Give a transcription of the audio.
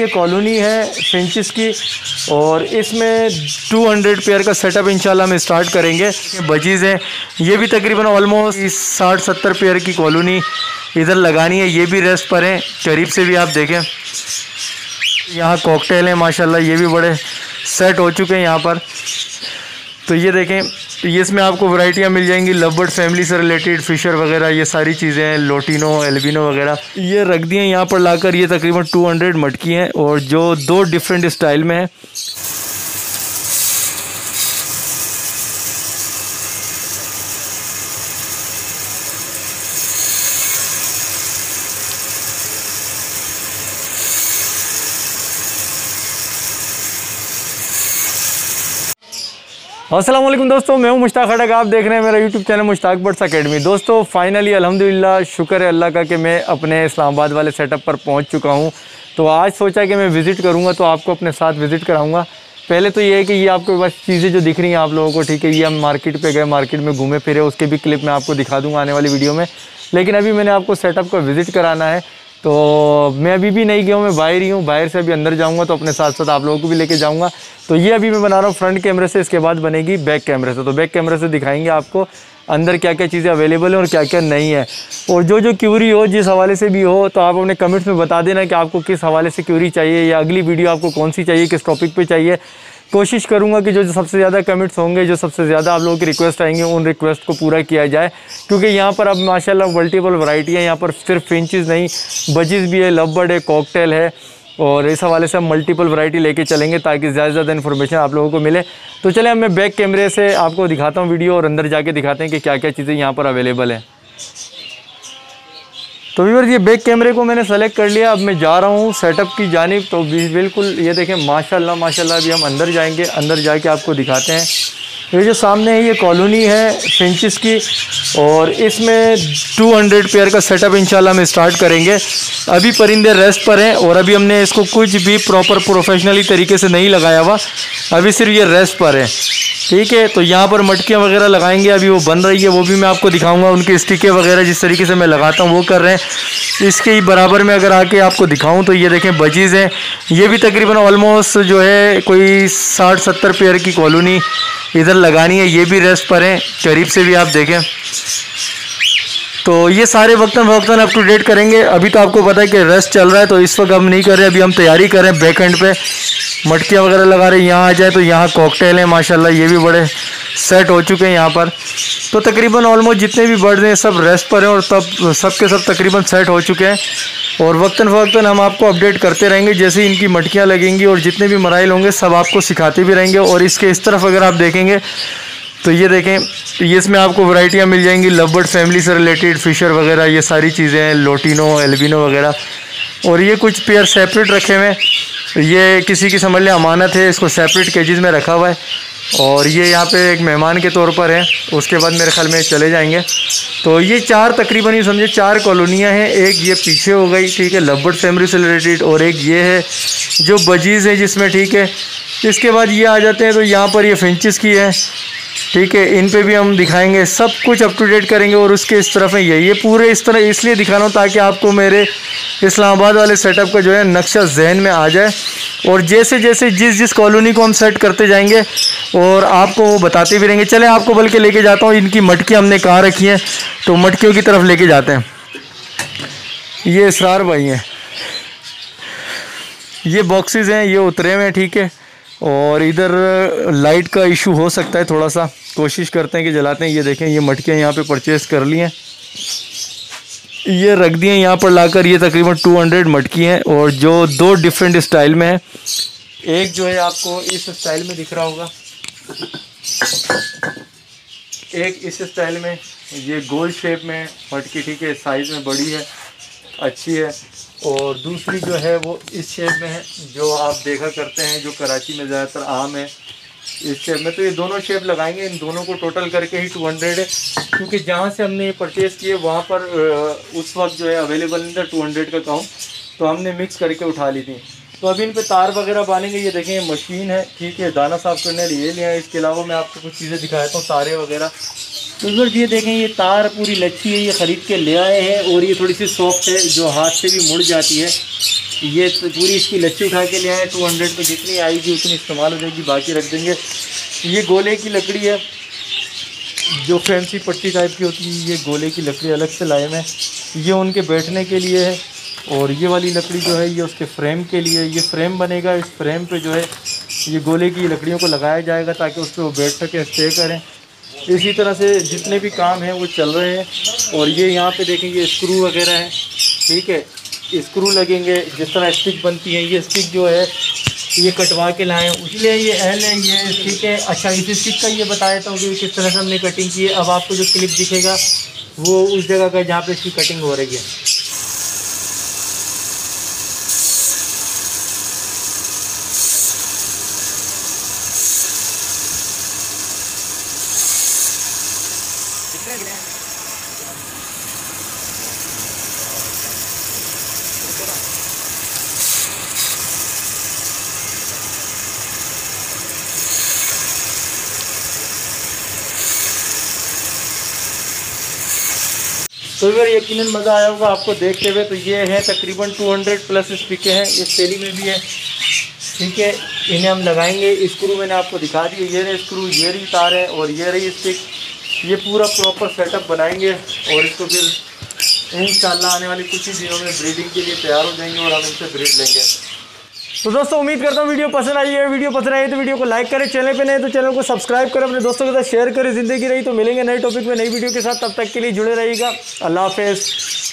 ये कॉलोनी है फिंचिस की और इसमें 200 पेयर का सेटअप इंशाल्लाह हम स्टार्ट करेंगे। बजीज़ हैं, ये भी तकरीबन ऑलमोस्ट 60-70 पेयर की कॉलोनी इधर लगानी है। ये भी रेस्ट पर हैं, करीब से भी आप देखें। यहाँ कॉकटेल हैं माशाल्लाह, ये भी बड़े सेट हो चुके हैं यहाँ पर। तो ये देखें, ये इसमें आपको वैरायटियाँ मिल जाएंगी लव बर्ड फैमिली से रिलेटेड, फिशर वगैरह, ये सारी चीज़ें हैं, लोटिनो एल्बिनो वगैरह। ये रख दिए यहाँ पर लाकर। ये तकरीबन 200 मटकी हैं और जो 2 डिफरेंट स्टाइल में है। अस्सलाम वालेकुम दोस्तों, मैं हूं मुश्ताक खटक। आप देख रहे हैं मेरा YouTube channel Mushtaq birds academy. दोस्तों फाइनली अल्हम्दुलिल्लाह, शुक्र है अल्लाह का कि मैं अपने इस्लामाबाद वाले सेटअप पर पहुंच चुका हूं। तो आज सोचा कि मैं विज़िट करूंगा तो आपको अपने साथ विज़िट कराऊंगा। पहले तो ये है कि ये आपको बस चीज़ें जो दिख रही हैं आप लोगों को, ठीक है, ये हम मार्केट पे गए, मार्केट में घूमे फिरे, उसके भी क्लिप मैं आपको दिखा दूँगा आने वाली वीडियो में। लेकिन अभी मैंने आपको सेटअप का विज़िट कराना है। तो मैं अभी भी नहीं गया हूँ, मैं बाहर ही हूँ। बाहर से अभी अंदर जाऊँगा तो अपने साथ साथ आप लोगों को भी लेके जाऊँगा। तो ये अभी मैं बना रहा हूँ फ्रंट कैमरे से, इसके बाद बनेगी बैक कैमरे से। तो बैक कैमरे से दिखाएंगे आपको अंदर क्या क्या चीज़ें अवेलेबल हैं और क्या क्या नहीं है। और जो क्यूरी हो, जिस हवाले से भी हो, तो आप अपने कमेंट्स में बता देना कि आपको किस हवाले से क्यूरी चाहिए या अगली वीडियो आपको कौन सी चाहिए, किस टॉपिक पर चाहिए। कोशिश करूंगा कि जो सबसे ज़्यादा कमेंट्स होंगे, जो सबसे ज़्यादा आप लोगों की रिक्वेस्ट आएंगे, उन रिक्वेस्ट को पूरा किया जाए। क्योंकि यहाँ पर अब माशाल्लाह मल्टीपल वैरायटी है। यहाँ पर सिर्फ फिंचेस नहीं, बजीज़ भी है, लव बर्ड है, कॉकटेल है। और इस हवाले से हम मल्टीपल वैरायटी लेके चलेंगे ताकि ज़्यादा से ज़्यादा इन्फॉर्मेशन आप लोगों को मिले। तो चले अब मैं बैक कैमरे से आपको दिखाता हूँ वीडियो और अंदर जाके दिखाते हैं कि क्या क्या चीज़ें यहाँ पर अवेलेबल हैं। तो व्यूअर्स, ये बैक कैमरे को मैंने सेलेक्ट कर लिया। अब मैं जा रहा हूँ सेटअप की जानिब। तो बिल्कुल ये देखें माशाल्लाह माशाल्लाह। अभी हम अंदर जाएंगे, अंदर जाके आपको दिखाते हैं। ये जो सामने है ये कॉलोनी है फिंचिस की और इसमें 200 पेयर का सेटअप इंशाल्लाह हम स्टार्ट करेंगे। अभी परिंदे रेस्ट पर हैं और अभी हमने इसको कुछ भी प्रॉपर प्रोफेशनली तरीके से नहीं लगाया हुआ, अभी सिर्फ ये रेस्ट पर है, ठीक है। तो यहाँ पर मटकियाँ वगैरह लगाएंगे, अभी वो बन रही है, वो भी मैं आपको दिखाऊंगा। उनके स्टिके वगैरह जिस तरीके से मैं लगाता हूँ वो कर रहे हैं। इसके ही बराबर में अगर आके आपको दिखाऊं तो ये देखें बजीज़ हैं, ये भी तकरीबन ऑलमोस्ट जो है कोई 60-70 पेयर की कॉलोनी इधर लगानी है। ये भी रेस्ट पर हैं, करीब से भी आप देखें। तो ये सारे वक्तन अप टू डेट करेंगे। अभी तो आपको पता है कि रेस्ट चल रहा है, तो इस वक्त हम नहीं कर रहे, अभी हम तैयारी कर रहे हैं बैक एंड पे मटकियाँ वगैरह लगा रहे हैं। यहाँ आ जाए तो यहाँ कॉकटेल हैं माशाल्लाह, ये भी बड़े सेट हो चुके हैं यहाँ पर। तो तकरीबन ऑलमोस्ट जितने भी बर्ड हैं सब रेस्ट पर हैं और तब सब के सब तकरीबन सेट हो चुके हैं। और वक्तन हम आपको अपडेट करते रहेंगे जैसे इनकी मटकियाँ लगेंगी और जितने भी मराइल होंगे सब आपको सिखाते भी रहेंगे। और इसके इस तरफ अगर आप देखेंगे तो ये देखें, ये इसमें आपको वैरायटियाँ मिल जाएंगी लव बर्ड फैमिली से रिलेटेड, फिशर वगैरह, ये सारी चीज़ें हैं, लोटिनो एल्बिनो वगैरह। और ये कुछ पेयर सेपरेट रखे हुए हैं, ये किसी की समझ लें अमानत है, इसको सेपरेट केजेस में रखा हुआ है। और ये यहाँ पे एक मेहमान के तौर पर है, उसके बाद मेरे ख्याल में चले जाएंगे। तो ये तकरीबन ये समझे 4 कॉलोनियाँ हैं। एक ये पीछे हो गई, ठीक है, लव बर्ड फैमिली से रिलेटेड, और एक ये है जो बजीज़ है जिसमें, ठीक है। इसके बाद ये आ जाते हैं तो यहाँ पर ये फिंचिस की है, ठीक है, इन पे भी हम दिखाएंगे, सब कुछ अप टू डेट करेंगे। और उसके इस तरफ है ये पूरे इस तरह इसलिए दिखा रहा हूँ ताकि आपको मेरे इस्लामाबाद वाले सेटअप का जो है नक्शा जहन में आ जाए। और जैसे जैसे जिस कॉलोनी को हम सेट करते जाएंगे और आपको वो बताते भी रहेंगे। चले आपको बल्कि लेके जाता हूँ, इनकी मटकियाँ हमने कहाँ रखी हैं, तो मटकियों की तरफ लेके जाते हैं। ये इसरार भाई हैं, ये बॉक्सेस हैं, ये उतरे हुए हैं, ठीक है। और इधर लाइट का इशू हो सकता है थोड़ा सा, कोशिश करते हैं कि जलाते हैं। ये देखें, ये मटकियाँ यहाँ पे परचेज़ कर ली हैं, ये रख दिए यहाँ पर लाकर। ये तकरीबन 200 मटकी हैं और जो 2 डिफरेंट स्टाइल में है। एक जो है आपको इस स्टाइल में दिख रहा होगा, एक इस स्टाइल में, ये गोल शेप में मटकी, ठीक है, साइज़ में बड़ी है, अच्छी है। और दूसरी जो है वो इस शेप में है, जो आप देखा करते हैं, जो कराची में ज़्यादातर आम है इस शेप में। तो ये दोनों शेप लगाएंगे, इन दोनों को टोटल करके ही 200 है। क्योंकि जहाँ से हमने ये परचेज़ किए वहाँ पर उस वक्त जो है अवेलेबल नहीं था 200 का काउंट, तो हमने मिक्स करके उठा ली थी। तो अभी इन पे तार वगैरह बांधेंगे। ये देखें, ये मशीन है, ठीक है, दाना साफ़ करने लिए लिया है। इसके अलावा मैं आपको कुछ चीज़ें दिखाता हूँ, तारे वगैरह। तो इधर ये देखें, ये तार पूरी लच्छी है, ये ख़रीद के ले आए हैं और ये थोड़ी सी सॉफ्ट है, जो हाथ से भी मुड़ जाती है। ये तो पूरी इसकी लच्छी उठा के ले आए 200 पे, जितनी आएगी उतनी इस्तेमाल हो जाएगी, बाकी रख देंगे। ये गोले की लकड़ी है जो फैंसी पट्टी टाइप की होती है, ये गोले की लकड़ी अलग से लाए मैं, ये उनके बैठने के लिए है। और ये वाली लकड़ी जो है ये उसके फ्रेम के लिए, ये फ्रेम बनेगा, इस फ्रेम पे जो है ये गोले की लकड़ियों को लगाया जाएगा ताकि उस पर वो बैठ सकें, स्टे करें। इसी तरह से जितने भी काम हैं वो चल रहे हैं। और ये यहाँ पे देखेंगे स्क्रू वगैरह है, ठीक है, स्क्रू लगेंगे। जिस तरह स्टिक बनती है, ये स्टिक जो है ये कटवा के लाएँ, इसलिए ये एल है, ये स्टिक है। अच्छा, इस स्टिक का ये बताया था कि किस तरह से हमने कटिंग की है। अब आपको जो क्लिप दिखेगा वो उस जगह का जहाँ पे इसकी कटिंग हो रही है। तो यार यकीनन मज़ा आया होगा आपको देखते हुए। तो ये है तकरीबन 200 प्लस स्टिकें हैं, ये थैली में भी है, ठीक है। इन्हें हम लगाएंगे। स्क्रू मैंने आपको दिखा दिए, ये रहे स्क्रू, ये रही तार है और ये रही स्टिक। ये पूरा प्रॉपर सेटअप बनाएंगे और इसको फिर इंशाल्लाह आने वाले कुछ ही दिनों में ब्रीडिंग के लिए तैयार हो जाएंगे और हम इनसे ब्रीड लेंगे। तो दोस्तों उम्मीद करता हूँ वीडियो पसंद आई है। वीडियो पसंद आई तो वीडियो को लाइक करें, चैनल पे नए तो चैनल को सब्सक्राइब करें, अपने दोस्तों के साथ शेयर करें। ज़िंदगी रही तो मिलेंगे नए टॉपिक में, नई वीडियो के साथ। तब तक के लिए जुड़े रहिएगा। अल्लाह हाफ़िज़।